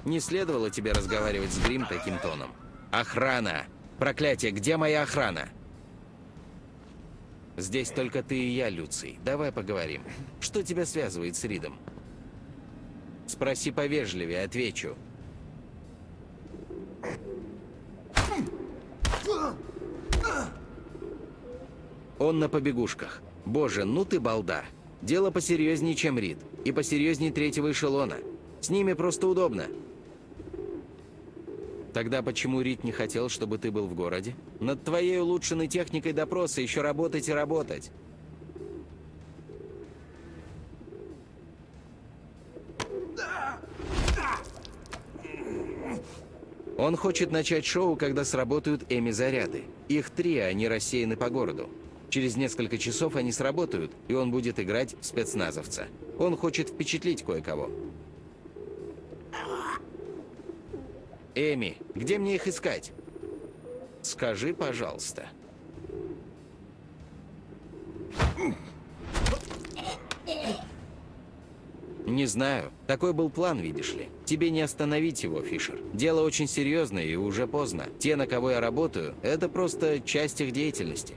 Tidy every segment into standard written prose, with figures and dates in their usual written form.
Не следовало тебе разговаривать с Грим таким тоном. Охрана! Проклятие, где моя охрана? Здесь только ты и я, Люций. Давай поговорим. Что тебя связывает с Ридом? Спроси повежливее, отвечу. Он на побегушках. Боже, ну ты балда. Дело посерьезнее, чем Рид. И посерьезнее третьего эшелона. С ними просто удобно. Тогда почему Рид не хотел, чтобы ты был в городе? Над твоей улучшенной техникой допроса еще работать и работать. Он хочет начать шоу, когда сработают Эми-заряды. Их 3, а они рассеяны по городу. Через несколько часов они сработают, и он будет играть в спецназовца. Он хочет впечатлить кое-кого. Эми, где мне их искать? Скажи, пожалуйста. Не знаю. Такой был план, видишь ли. Тебе не остановить его, Фишер. Дело очень серьезное и уже поздно. Те, на кого я работаю, это просто часть их деятельности.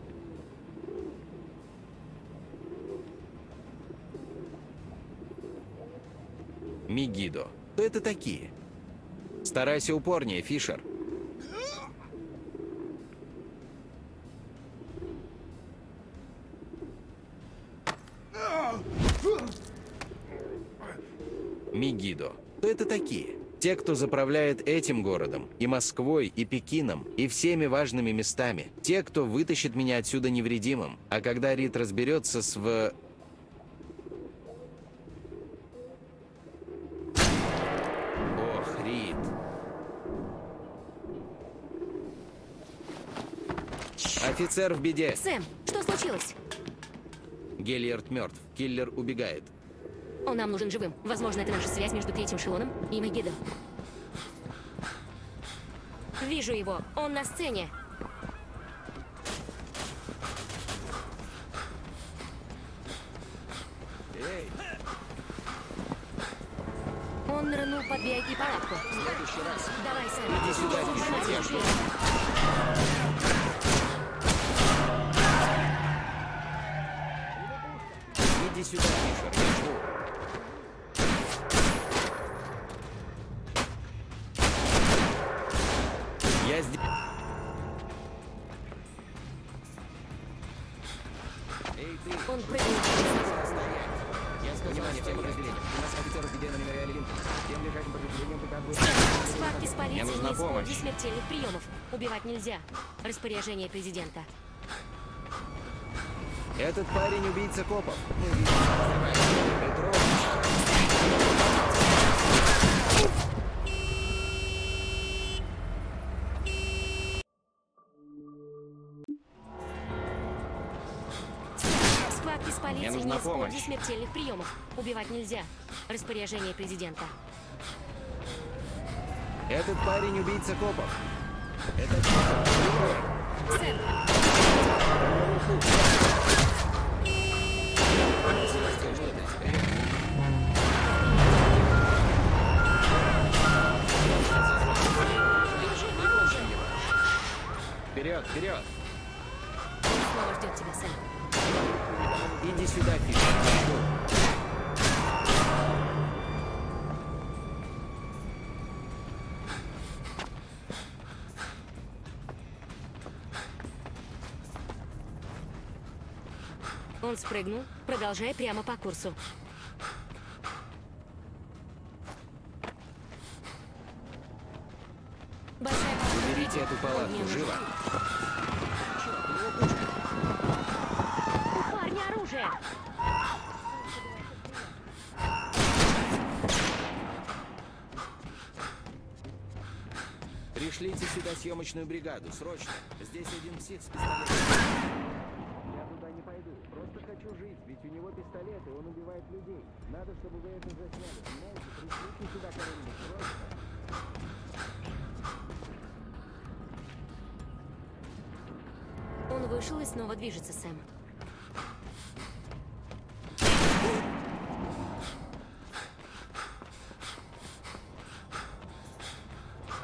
Мегидо. Кто это такие? Старайся упорнее, Фишер. Мегидо. Кто это такие? Те, кто заправляет этим городом, и Москвой, и Пекином, и всеми важными местами. Те, кто вытащит меня отсюда невредимым. А когда Рид разберется с Ох, Рид. Офицер в беде. Сэм, что случилось? Гельярд мертв. Киллер убегает. Он нам нужен живым. Возможно, это наша связь между третьим эшелоном и Мегидо. Вижу его. Он на сцене. Эй! Он нырнул под VIP-палатку. В следующий раз. Давай, Сэм. Иди сюда, Фишер, я жду. Иди сюда, Фишер, я жду. Я здесь. Эй, ты! Он прыгнул. Я сказал, внимание всем подразделениям. У нас офицеров беде на мемориале Линкольна. Тем ближайшим подразделениям приказывают... Схватки с Мне полицией нужна не помощь. используй смертельных приемов. Убивать нельзя. Распоряжение президента. Этот парень убийца копов. Мы видим. Петров. Схватки с полицией нужна не используй помощь. смертельных приемов. Убивать нельзя. Распоряжение президента. Этот парень убийца копов. Это Петров. Сэм, Вперед, вперед! он снова ждет тебя, Сэм. Иди сюда, Фишер. Он спрыгнул, продолжая прямо по курсу. Большая палатка. Уберите эту палатку, Мне живо! У парня оружие! Пришлите сюда съемочную бригаду, срочно. Здесь один псих с пистолетом. Я туда не пойду. Просто хочу жить, ведь у него пистолет, и он убивает людей. Надо, чтобы вы это засняли, понимаете? Пришлите сюда кого-нибудь, срочно. Он вышел и снова движется, Сэм.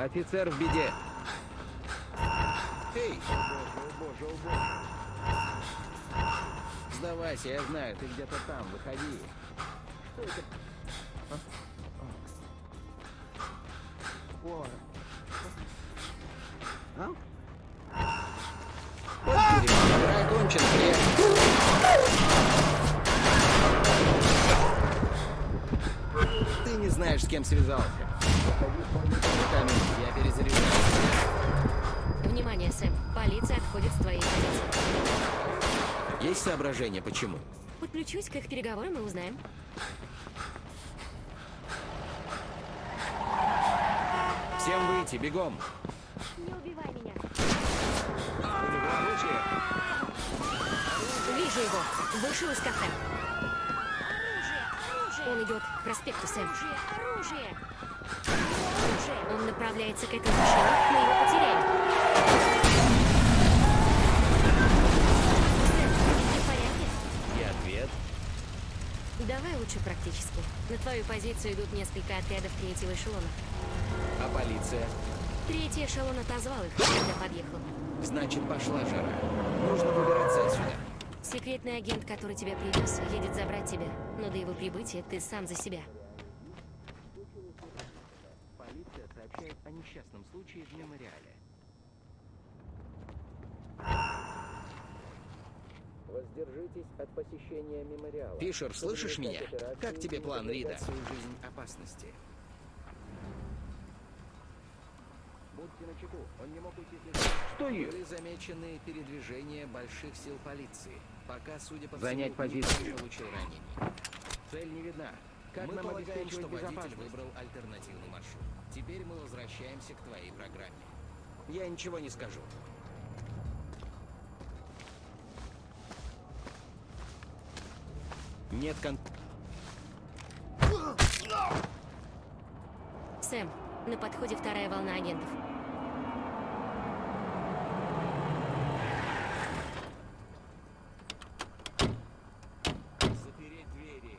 Офицер в беде. Эй! О боже, о боже. Сдавайся, я знаю, ты где-то там, выходи. Что это? О. А? Вот игра окончена, Ты не знаешь, с кем связался. Я перезаряжаю. Внимание, Сэм. Полиция отходит с твоей позиции. Есть соображения, почему? Подключусь к их переговорам и узнаем. Всем выйти, бегом. Не убивай меня. У него оружие. Вижу его. Вышел из кафе. Оружие! Он идет к проспекту, Сэм. Оружие! Он направляется к этой машине, мы его потеряем. Сэм, ты в порядке? И ответ. Давай лучше практически. На твою позицию идут несколько отрядов третьего эшелона. А полиция? Третий эшелон отозвал их, когда подъехал. Значит, пошла жара. Нужно выбираться отсюда. Секретный агент, который тебя привез, едет забрать тебя. Но до его прибытия ты сам за себя. Полиция сообщает о несчастном случае в мемориале. Воздержитесь от посещения мемориала. Фишер, слышишь меня? Как тебе план Рида? Свою жизнь опасности. Будьте начеку, он не мог уйти слишком. Стою! Были замечены передвижения больших сил полиции. Пока, судя по Занять всему, позицию. никто не получил ранений. Цель не видна. Как мы нам полагаем, что водитель выбрал альтернативный маршрут. Теперь мы возвращаемся к твоей программе. Я ничего не скажу. Нет Сэм, на подходе вторая волна агентов. Запереть двери.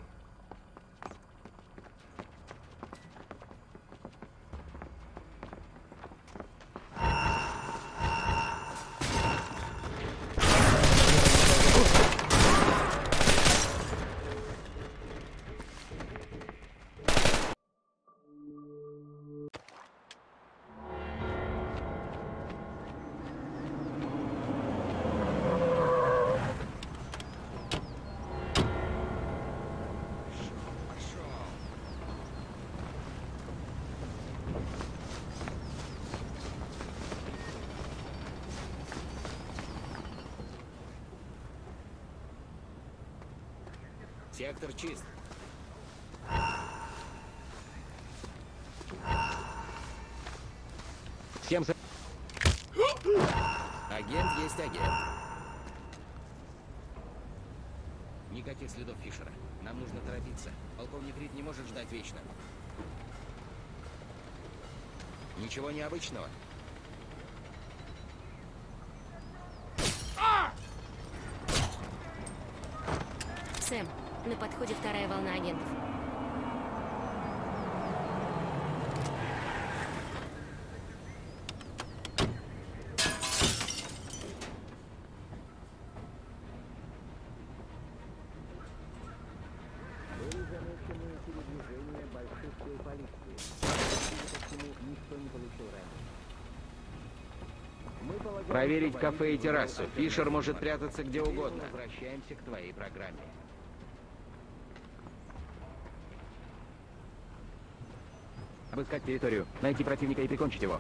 Сектор чист. Всем за... Агент есть агент. Никаких следов Фишера. Нам нужно торопиться. Полковник Рид не может ждать вечно. Ничего необычного. Сэм, на подходе вторая волна агентов. Были замечены передвижения больших сил полиции. Судя по всему, никто не получил ранений. Мы полагаем, Проверить что кафе и водитель террасу. выбрал Фишер может альтернативный прятаться где маршрут. угодно. Теперь мы возвращаемся к твоей программе. Обыскать территорию, найти противника и прикончить его.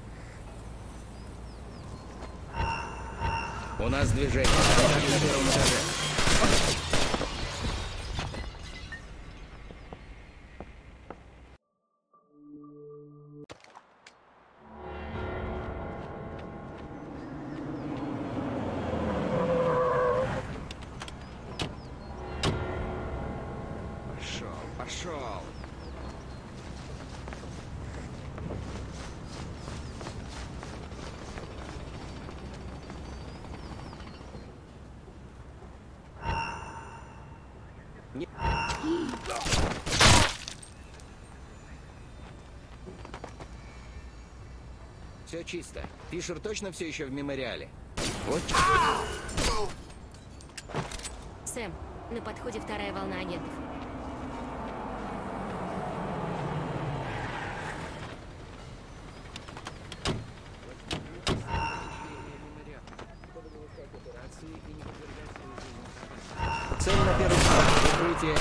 У нас движение. Контакт на первом этаже. Пошел, пошел. Не- Все чисто. Фишер точно все еще в мемориале? Вот. Сэм, на подходе вторая волна агентов. Цель на первом шаге. Прикрытие.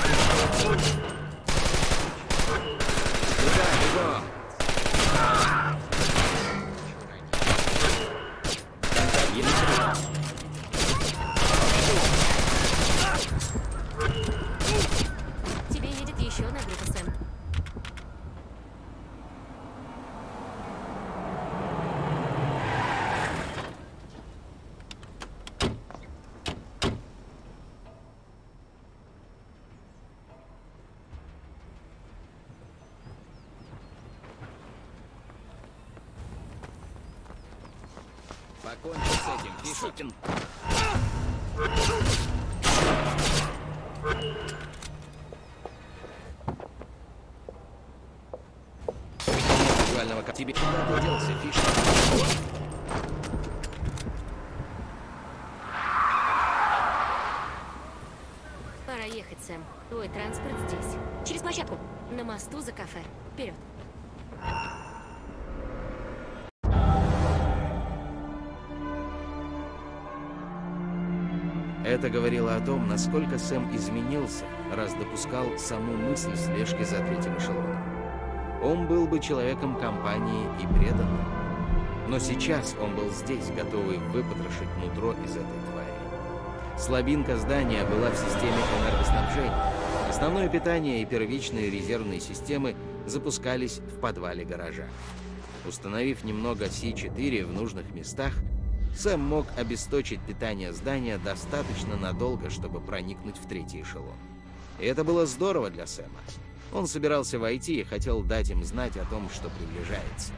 Туда, бегом. Тебе едет еще одна группа, Сэм. Покончи с этим, Фишер. Визуального тебе куда ты делся, Фишер? Пора ехать, Сэм. Твой транспорт здесь. Через площадку. На мосту за кафе. Вперед. Это говорило о том, насколько Сэм изменился, раз допускал саму мысль слежки за третьим эшелоном. Он был бы человеком компании и преданным. Но сейчас он был здесь, готовый выпотрошить нутро из этой твари. Слабинка здания была в системе энергоснабжения. Основное питание и первичные резервные системы запускались в подвале гаража. Установив немного Си-4 в нужных местах, Сэм мог обесточить питание здания достаточно надолго, чтобы проникнуть в третий эшелон. И это было здорово для Сэма. Он собирался войти и хотел дать им знать о том, что приближается.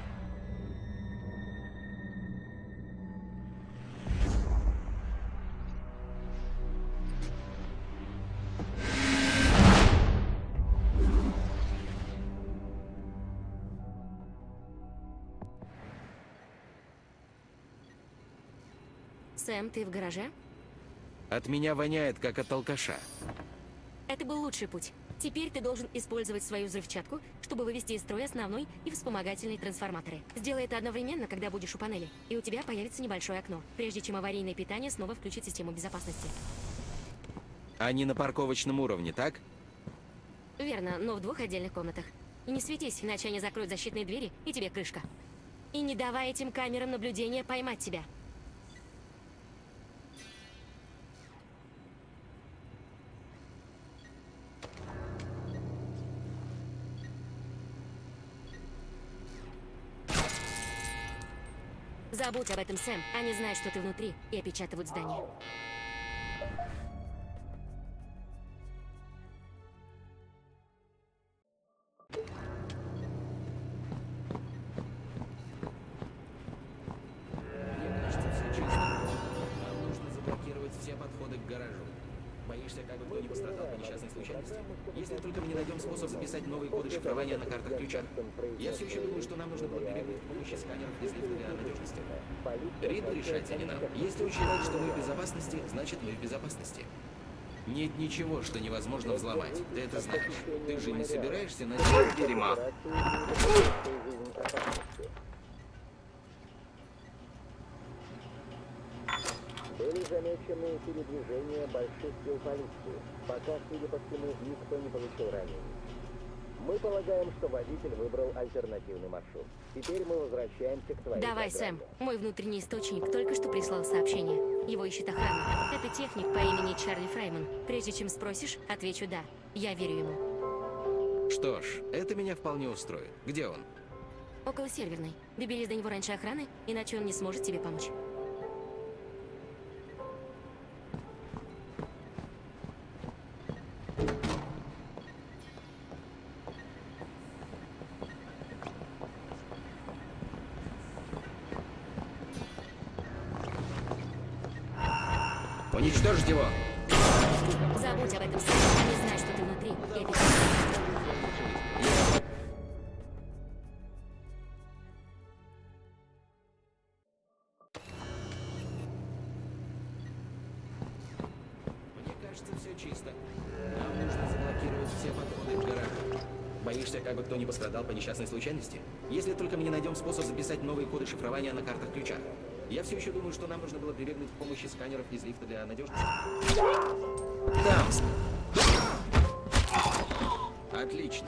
Сэм, ты в гараже? От меня воняет, как от алкаша. Это был лучший путь. Теперь ты должен использовать свою взрывчатку, чтобы вывести из строя основной и вспомогательные трансформаторы. Сделай это одновременно, когда будешь у панели, и у тебя появится небольшое окно, прежде чем аварийное питание снова включит систему безопасности. Они на парковочном уровне, так? Верно, но в 2 отдельных комнатах. И не светись, иначе они закроют защитные двери, и тебе крышка. И не давай этим камерам наблюдения поймать тебя. Забудь об этом, Сэм. Они знают, что ты внутри, и опечатывают здание. Мне кажется, все чисто. Нам нужно заблокировать все подходы к гаражу. Боишься, как бы кто не пострадал по несчастной случайности? Если только мы не найдем способ записать новые коды шифрования на картах ключа. Я все еще думаю, что нам нужно было прибегнуть к помощи сканеров из лифта для надежности. Риду решать, а не нам. Если учитывать, что мы в безопасности, значит мы в безопасности. Нет ничего, что невозможно взломать. Ты это знаешь. Ты же не собираешься начать дерьмо. Были замечены передвижения больших сил полиции. Пока, судя по всему, никто не получил ранений. Мы полагаем, что водитель выбрал альтернативный маршрут. Теперь мы возвращаемся к твоей Давай, программе. Сэм. Мой внутренний источник только что прислал сообщение. Его ищет охрана. Это техник по имени Чарли Фрейман. Прежде чем спросишь, отвечу «да». Я верю ему. Что ж, это меня вполне устроит. Где он? Около серверной. Доберись до него раньше охраны, иначе он не сможет тебе помочь. Уничтожить его! Забудь об этом, Сэм. Они знают, что ты внутри. И опечатывают. все чисто. Нам нужно заблокировать все подходы к гаражу. Боишься, как бы кто не пострадал по несчастной случайности? Если только мы не найдем способ записать новые коды шифрования на картах-ключах. Я все еще думаю, что нам нужно было прибегнуть к помощи сканеров из лифта для надежности. Там. Отлично.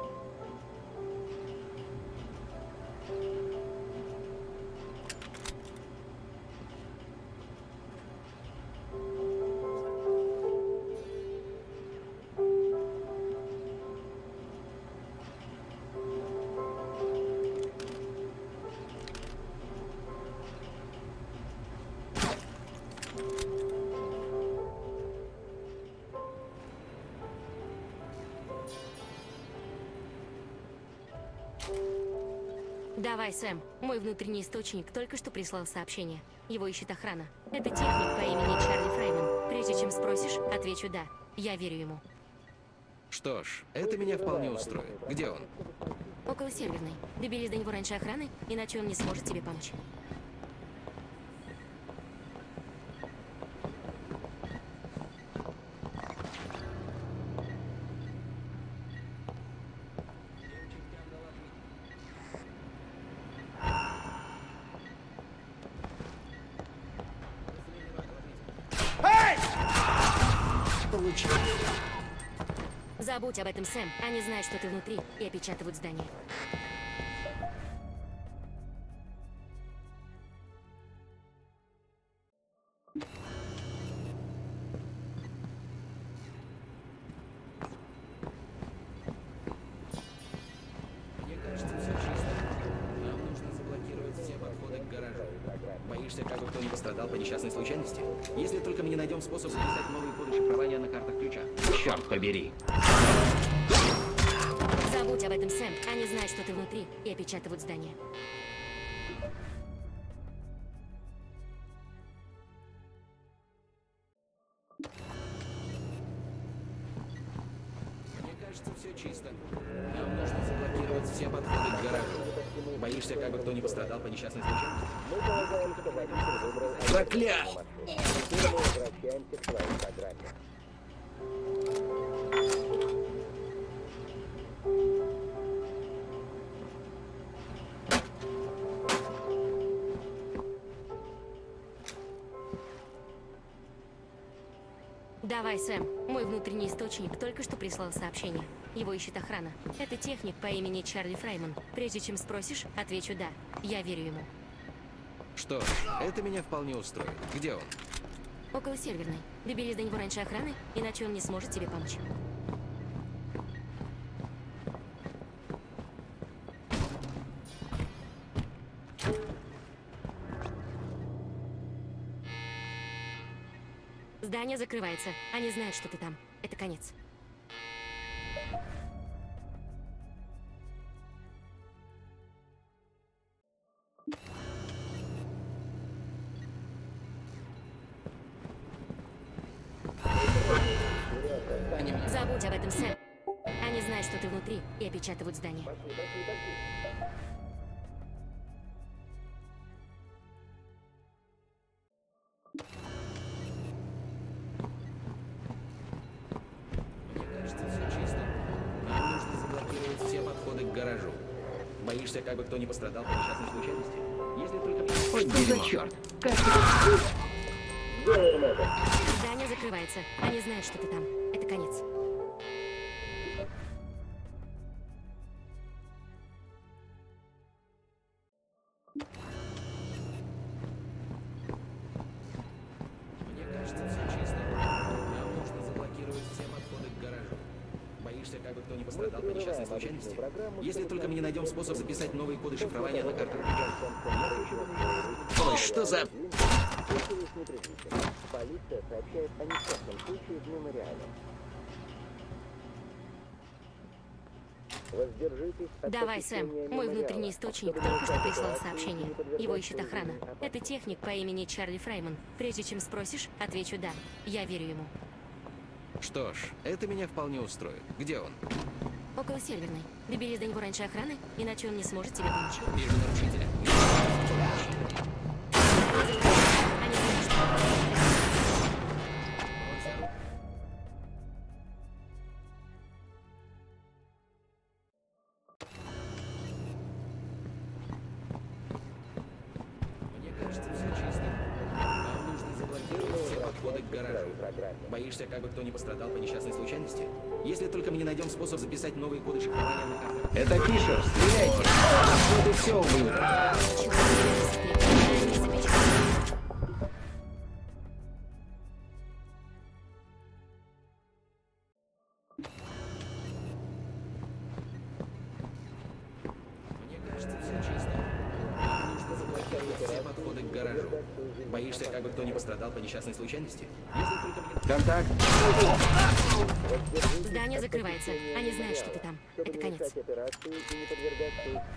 Давай, Сэм. Мой внутренний источник только что прислал сообщение. Его ищет охрана. Это техник по имени Чарли Фрейман. Прежде чем спросишь, отвечу «да». Я верю ему. Что ж, это меня вполне устроит. Где он? Около Северной. Доберись до него раньше охраны, иначе он не сможет тебе помочь. Забудь об этом, Сэм. Они знают, что ты внутри, и опечатывают здание. Мне кажется, все чисто. Нам нужно заблокировать все подходы к гаражу. Боишься, как бы кто не пострадал по несчастной случайности? Если только мы не найдем способ записать новые коды шифрования на картах-ключах. Черт побери. Забудь об этом, Сэм. Они знают, что ты внутри, и опечатывают здание. Мне кажется, все чисто. Нам нужно заблокировать все подходы к гаражу. Боишься, как бы кто не пострадал по несчастной случайности? Мы полагаем, что водитель выбрал Проклял! маршрут. Теперь мы возвращаемся к своей программе. Давай, Сэм. Мой внутренний источник только что прислал сообщение. Его ищет охрана. Это техник по имени Чарли Фрейман. Прежде чем спросишь, отвечу «да». Я верю ему. Что ж, это меня вполне устроит. Где он? Около Северной. Доберись до него раньше охраны, иначе он не сможет тебе помочь. Здание закрывается. Они знают, что ты там. Это конец. Забудь об этом, Сэм. Они знают, что ты внутри, и опечатывают здание. Мне кажется, все чисто. Нам нужно заблокировать все подходы к гаражу. Боишься, как бы кто не пострадал по несчастной случайности? Если только... Что за черт? Как Делаем это. Здание закрывается. Они знают, что ты там. Это конец. Мне кажется, все чисто. Нам нужно заблокировать все подходы к гаражу. Боишься, как бы кто не пострадал по несчастной случайности? Если только мы не найдем способ записать новые коды шифрования на картах. Ой, что за... Случилось непредвиденно. Полиция сообщает о несчастном случае в мемориале. Воздержитесь от Давай, Сэм. посещения Мой мемориала. внутренний источник Чтобы только что не прислал подвергаться сообщение. и не подвергаться Его ищет охрана. опасности. Это техник по имени Чарли Фрейман. Прежде чем спросишь, отвечу «да». Я верю ему. Что ж, это меня вполне устроит. Где он? Около Северной. Доберись до него раньше охраны, иначе он не сможет тебе помочь. Вижу нарушителя. Они знают, что программе. Боишься, как бы кто не пострадал по несчастной случайности? Если только мы не найдем способ записать новые коды шифрования на картах. Это Фишер, стреляйте! Вот и все, ублюдок! Мне кажется, все чисто. Нам нужно заблокировать все подходы к гаражу. Боишься, как бы кто не пострадал по несчастной случайности? Если только мне... Контакт! Здание закрывается. Они знают, что ты там. Чтобы Это не конец. мешать операции и не подвергаться их.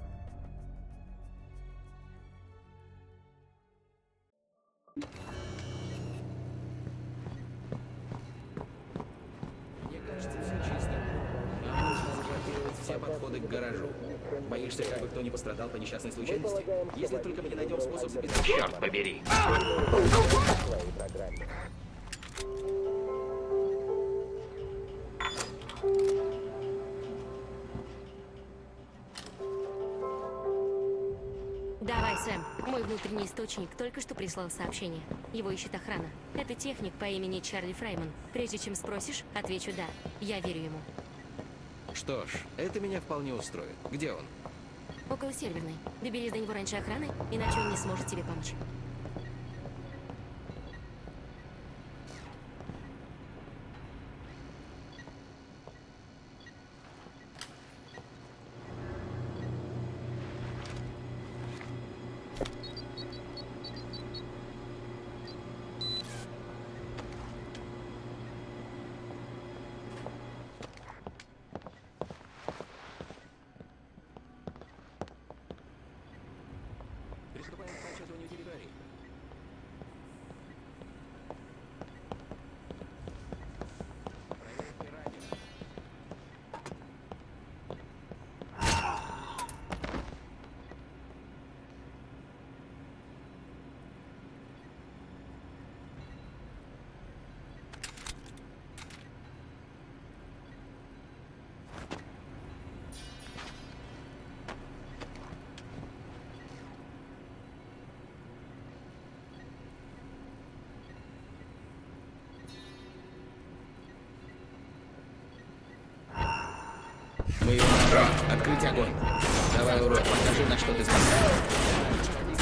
Мне кажется, все чисто. Нам нужно заблокировать все подходы к гаражу. Боишься, как бы кто не пострадал по несчастной случайности? Если только мы не найдем способ записать... Черт побери! В своей программе. Давай, Сэм. Мой внутренний источник только что прислал сообщение. Его ищет охрана. Это техник по имени Чарли Фрейман. Прежде чем спросишь, отвечу «да». Я верю ему. Что ж, это меня вполне устроит. Где он? Около серверной. Доберись до него раньше охраны, иначе он не сможет тебе помочь. Приступаем к прочесыванию территории. Проверьте радио. Мы его набрали. Открыть огонь. Давай, урод, покажи, на что ты способен.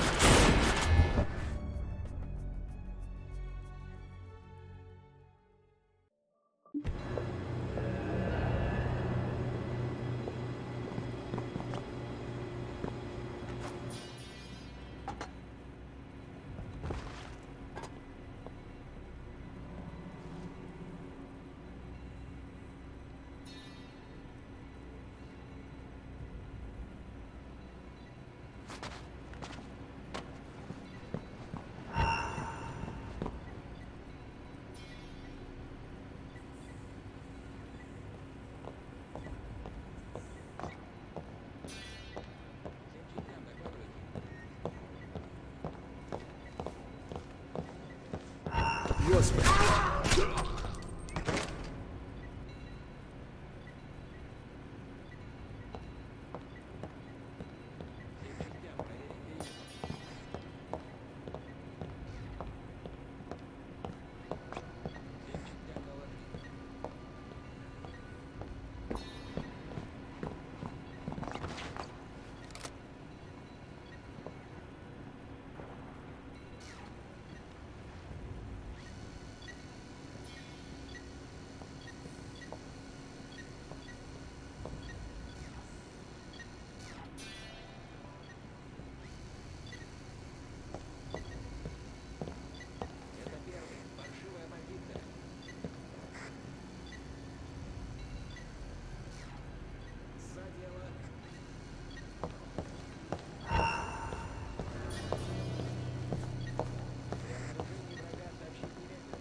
Господи. Это первый. Паршивая позиция. За дело. При обнаружении врага сообщить немедленно.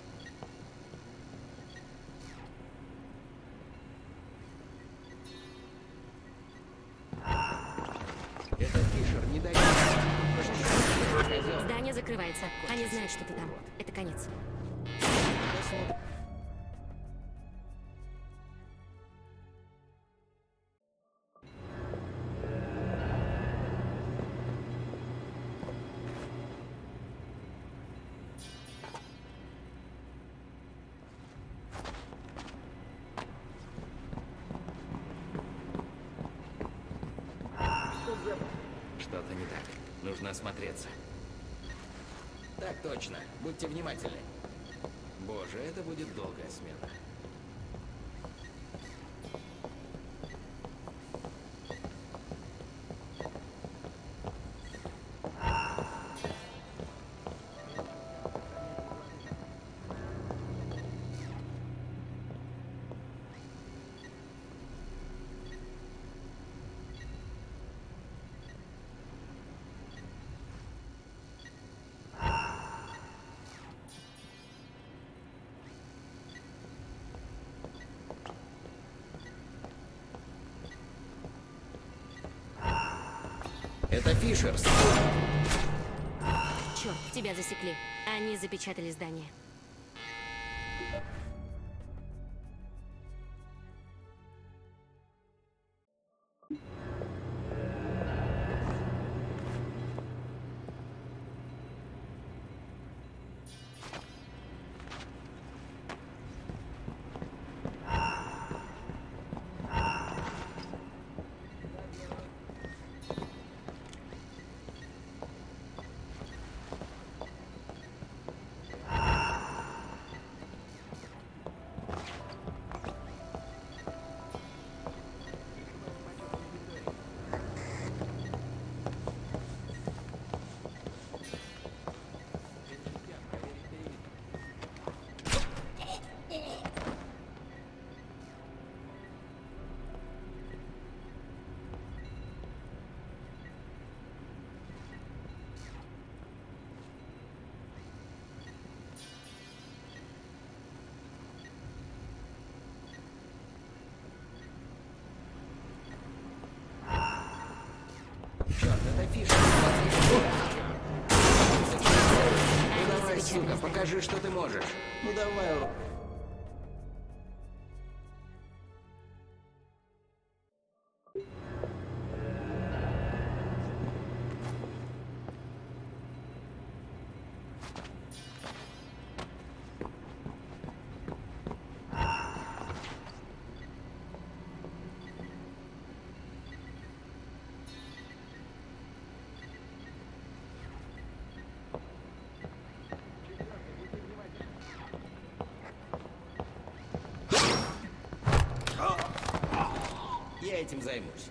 Это Фишер, не дай. Козел. Здание закрывается. Они знают, что ты там. Это конец. Что-то не так. Нужно осмотреться. Так точно. Будьте внимательны. Боже, это будет долгая смена. Это Фишерс. Черт, тебя засекли. Они запечатали здание. Черт, это Фишерс. Ну давай, сука, покажи, что ты можешь. Ну давай, я этим займусь.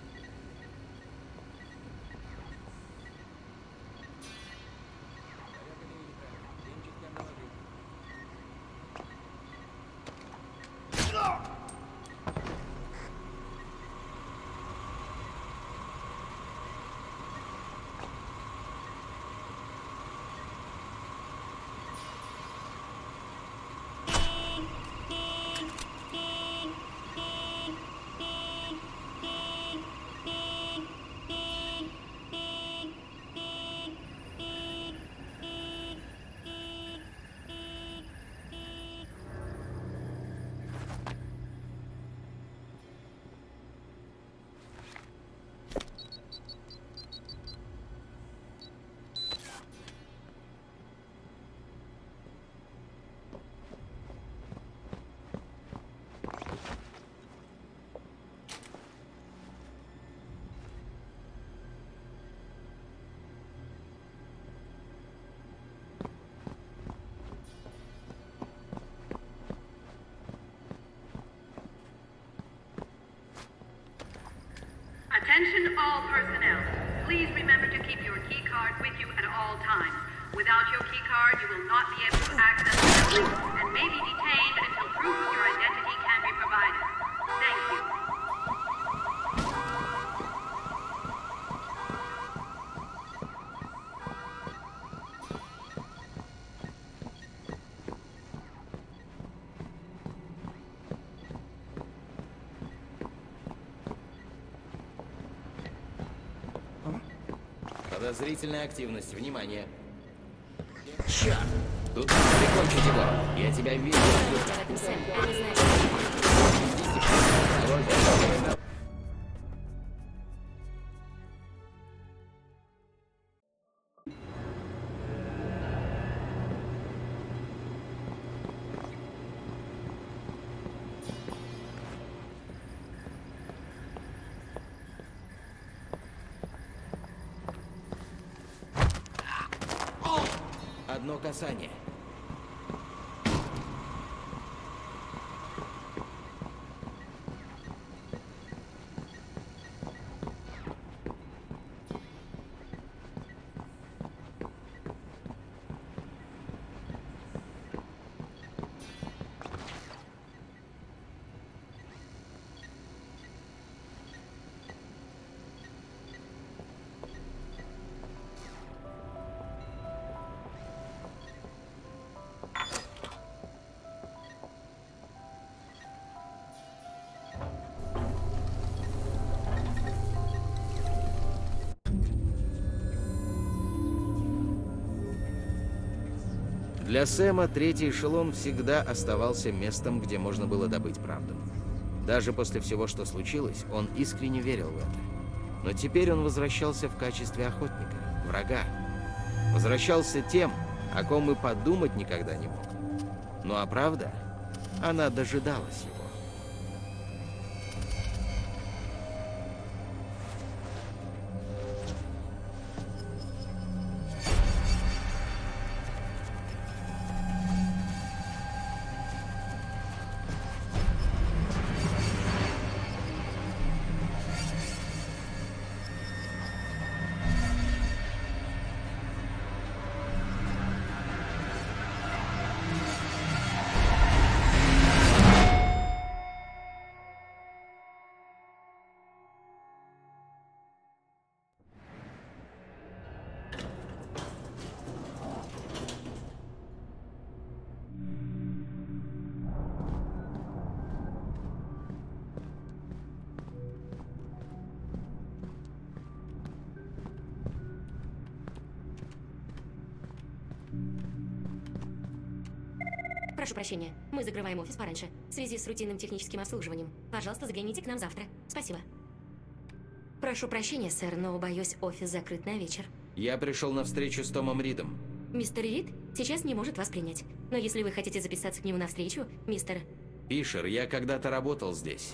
Attention all personnel. Please remember to keep your key card with you at all times. Without your key card, you will not be able to access the building and may be detained until proof of your identity can be provided. Thank you. Подозрительная активность. Внимание. Черт! Тут надо прикончить его. Я тебя видел. В этом Сэм. Они знают, что... Одно касание. Для Сэма третий эшелон всегда оставался местом, где можно было добыть правду. Даже после всего, что случилось, он искренне верил в это. Но теперь он возвращался в качестве охотника, врага. Возвращался тем, о ком и подумать никогда не мог. Ну а правда, она дожидалась его. Прошу прощения, мы закрываем офис пораньше, в связи с рутинным техническим обслуживанием. Пожалуйста, загляните к нам завтра. Спасибо. Прошу прощения, сэр, но, боюсь, офис закрыт на вечер. Я пришел на встречу с Томом Ридом. Мистер Рид сейчас не может вас принять. Но если вы хотите записаться к нему на встречу, мистер... Пишер, я когда-то работал здесь.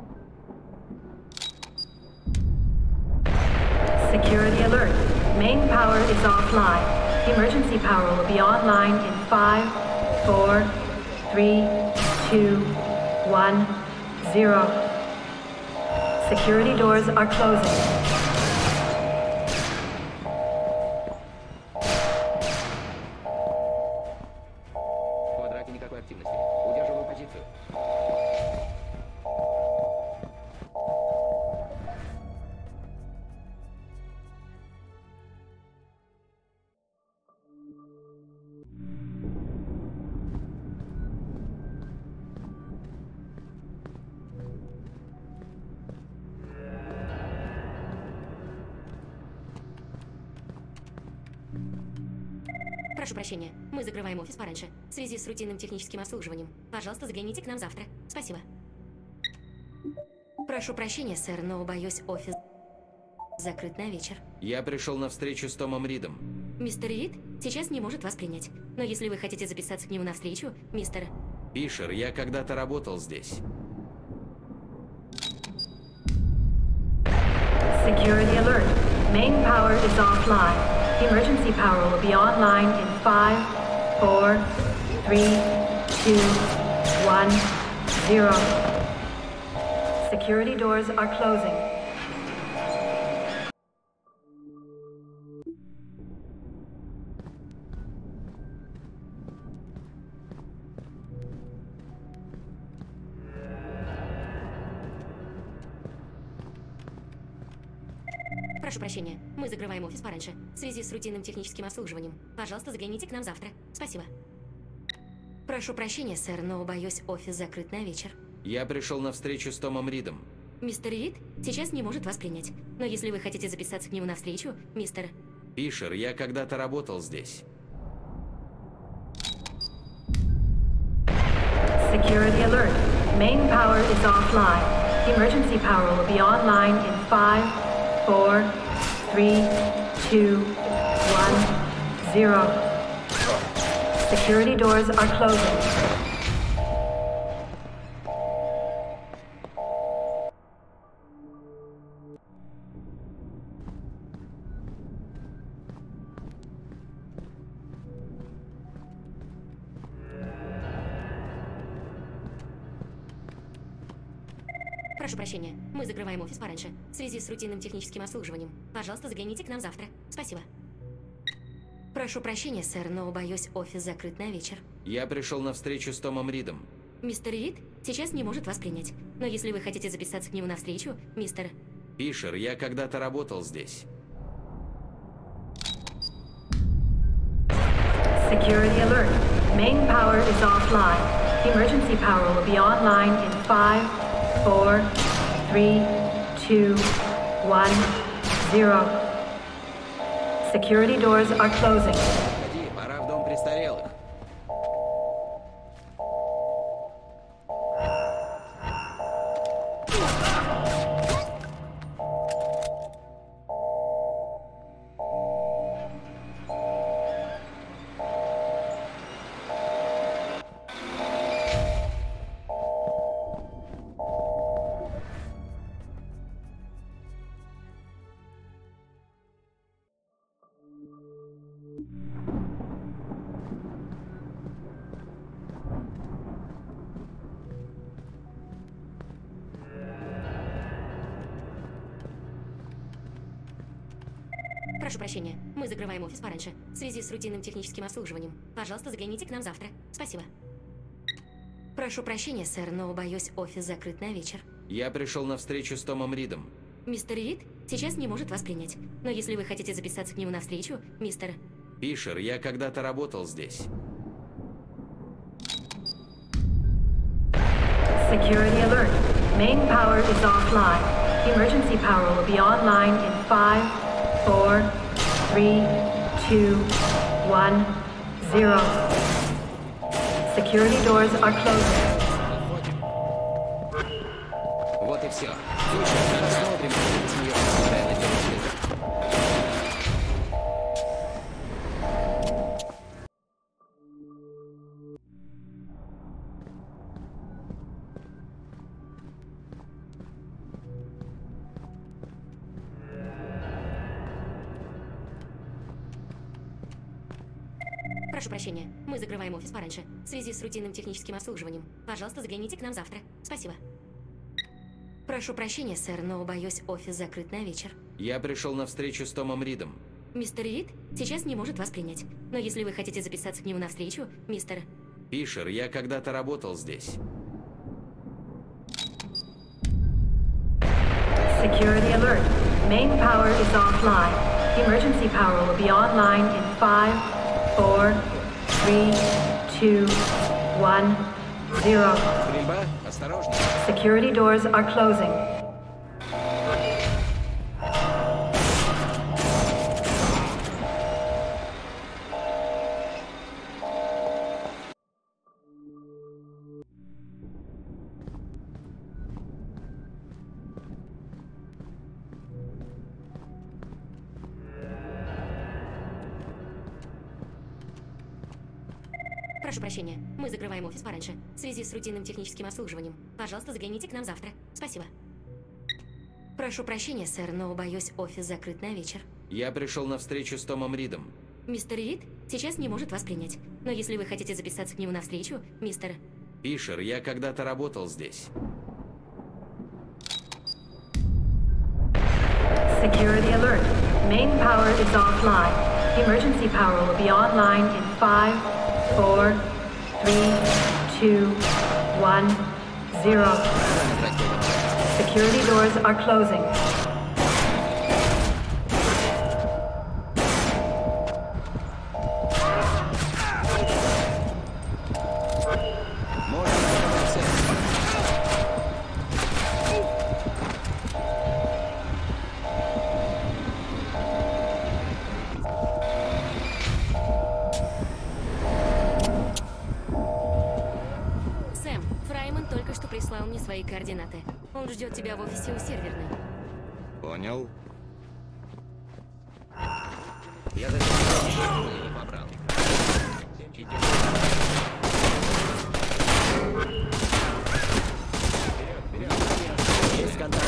Security alert. Main power is offline. Emergency power will be online in 5, 4, 3, 2, 1, 0. Security doors are closing. В квадрате никакой активности. Удерживаю позицию. Прошу прощения, мы закрываем офис пораньше, в связи с рутинным техническим обслуживанием. Пожалуйста, загляните к нам завтра. Спасибо. Прошу прощения, сэр, но, боюсь, офис закрыт на вечер. Я пришел на встречу с Томом Ридом. Мистер Рид сейчас не может вас принять. Но если вы хотите записаться к нему на встречу, мистер... Пишер, я когда-то работал здесь. Security alert. Main power is offline. Emergency power will be online in 5, 4, 3, 2, 1, 0. Security doors are closing. Прошу прощения, мы закрываем офис пораньше, в связи с рутинным техническим обслуживанием. Пожалуйста, загляните к нам завтра. Спасибо. Прошу прощения, сэр, но, боюсь, офис закрыт на вечер. Я пришел на встречу с Томом Ридом. Мистер Рид сейчас не может вас принять. Но если вы хотите записаться к нему на встречу, мистер... Пишер, я когда-то работал здесь. Security alert. Main power is offline. Emergency power will be online in 5, 4, 3, 2, 1, 0. Security doors are closing. Прошу прощения, мы закрываем офис пораньше, в связи с рутинным техническим обслуживанием. Пожалуйста, загляните к нам завтра. Спасибо. Прошу прощения, сэр, но, боюсь, офис закрыт на вечер. Я пришел на встречу с Томом Ридом. Мистер Рид сейчас не может вас принять. Но если вы хотите записаться к нему на встречу, мистер... Фишер, я когда-то работал здесь. Security alert. Main power is offline. Emergency power will be online in 5, 4, 3, 2, 1, 0. Security doors are closing. Ходи, пора в дом престарелых. Прошу прощения, мы закрываем офис пораньше, в связи с рутинным техническим обслуживанием. Пожалуйста, загляните к нам завтра. Спасибо. Прошу прощения, сэр, но, боюсь, офис закрыт на вечер. Я пришел на встречу с Томом Ридом. Мистер Рид сейчас не может вас принять. Но если вы хотите записаться к нему на встречу, мистер... Фишер, я когда-то работал здесь. Security alert. Main power is offline. Emergency power will be online in 5, 4, 3, 2, 1, 0. Security doors are closing. Вот и все. Слушай, посмотрим, как с нее постоянно делать. Прошу прощения, мы закрываем офис пораньше, в связи с рутинным техническим обслуживанием. Пожалуйста, загляните к нам завтра. Спасибо. Прошу прощения, сэр, но, боюсь, офис закрыт на вечер. Я пришел на встречу с Томом Ридом. Мистер Рид сейчас не может вас принять. Но если вы хотите записаться к нему на встречу, мистер... Фишер, я когда-то работал здесь. Security alert. Main power is offline. Emergency power will be online in 5, 4, 3, 2, 1, 0. Стрельба? Осторожно. Security doors are closing. Прошу прощения, мы закрываем офис пораньше, в связи с рутинным техническим обслуживанием. Пожалуйста, загляните к нам завтра. Спасибо. Прошу прощения, сэр, но, боюсь, офис закрыт на вечер. Я пришел на встречу с Томом Ридом. Мистер Рид сейчас не может вас принять. Но если вы хотите записаться к нему на встречу, мистер... Фишер, я когда-то работал здесь. Security alert. Main power is offline. Emergency power will be online in 5, 4, 3, 2, 1, 0. Security doors are closing. Можно оставаться. Сэм, Фрайман только что прислал мне свои координаты. Он ждет тебя в офисе у серверной. Понял. Я даже не побрал. Есть контакт.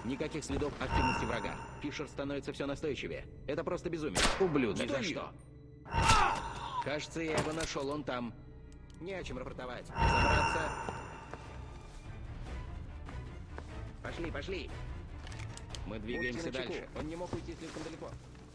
Никаких следов активности врага. Фишер становится все настойчивее. Это просто безумие. Ублюдок. Ни за что. Кажется, я его нашел, он там. Не о чем рапортовать. Забраться. Пошли, пошли. Мы двигаемся дальше. Он не мог уйти слишком далеко.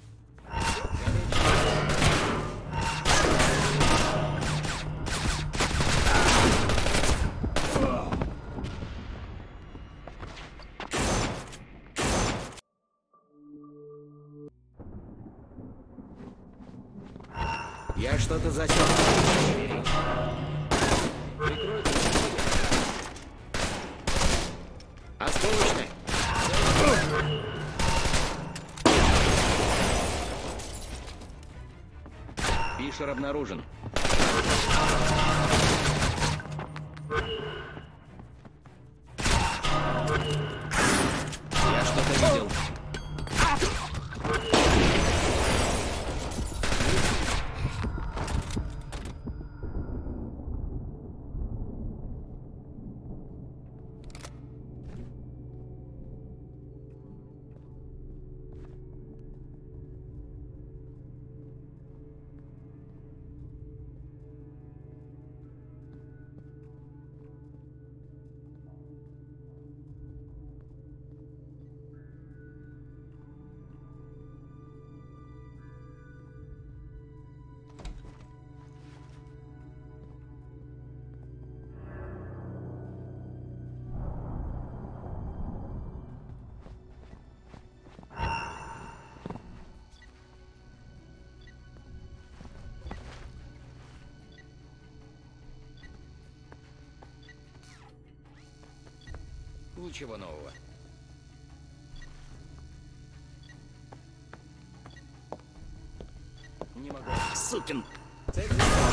Я что-то засек. Прикройте. Осколочный. Фишер обнаружен. Я что-то видел. Ничего нового. Не могу. Сукин! Цель.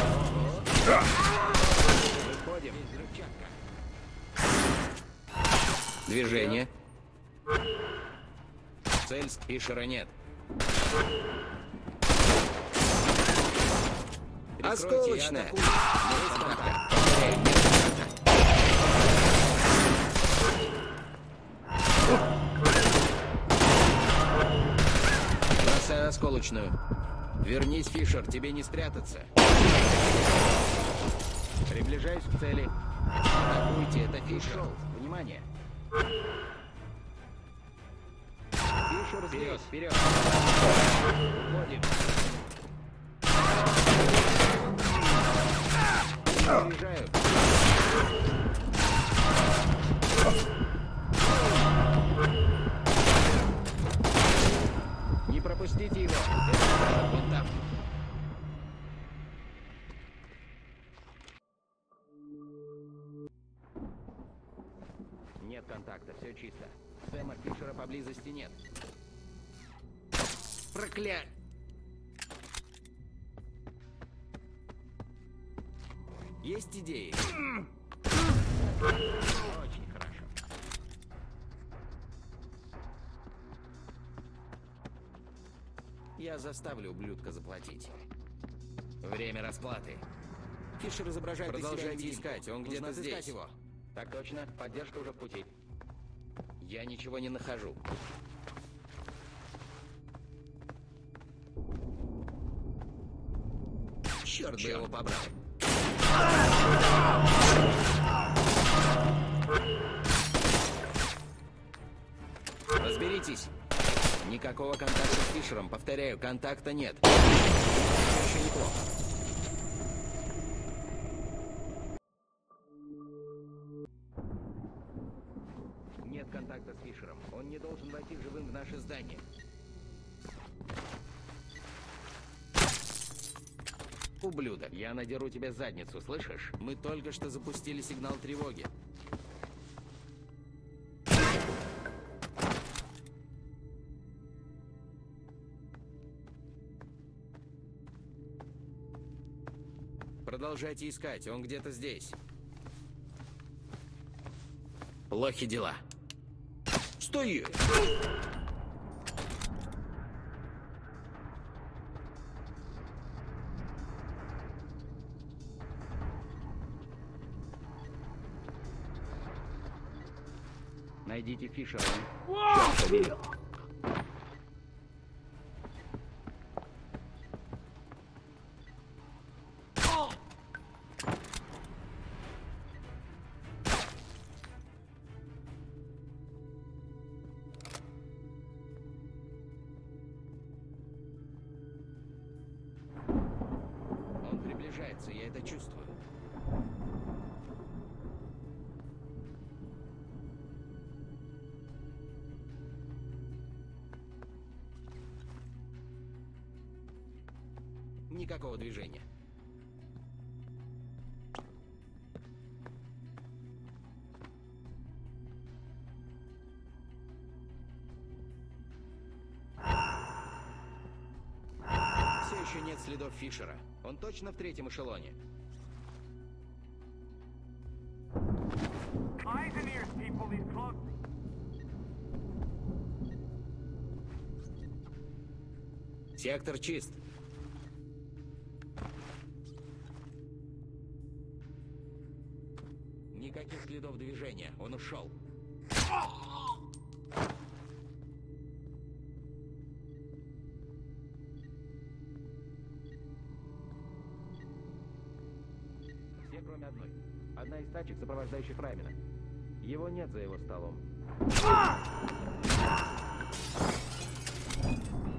Выходим. Взрывчатка. Движение. Цель Фишера нет. Осколочная. Бросай осколочную. Вернись, Фишер, тебе не спрятаться. Приближаюсь к цели. Атакуйте, это Фишер. Внимание. Фишер вперед, вперед. Уходим. Приезжаю. Не пропустите его. Это вон там. Нет контакта, все чисто. Сэма Фишера поблизости нет. Проклятье! Есть идеи? Очень хорошо. Я заставлю ублюдка заплатить. Время расплаты. Фишер изображает. Продолжайте искать, он где-то здесь. Его. Так точно, поддержка уже в пути. Я ничего не нахожу. Черт бы его побрал. Разберитесь. Никакого контакта с Фишером. Повторяю, контакта нет. Еще неплохо. Нет контакта с Фишером. Он не должен войти живым в наше здание. Ублюдок, я надеру тебе задницу, слышишь? Мы только что запустили сигнал тревоги. Продолжайте искать, он где-то здесь. Плохи дела. Стой! Найдите Фишера. Черт побери. Он приближается, я это чувствую. Никакого движения. Все еще нет следов Фишера. Он точно в третьем эшелоне. Eyes and ears, people. He's close. Сектор чист. Никаких следов движения. Он ушел. Все, кроме одной. Одна из тачек, сопровождающих Раймена. Его нет за его столом.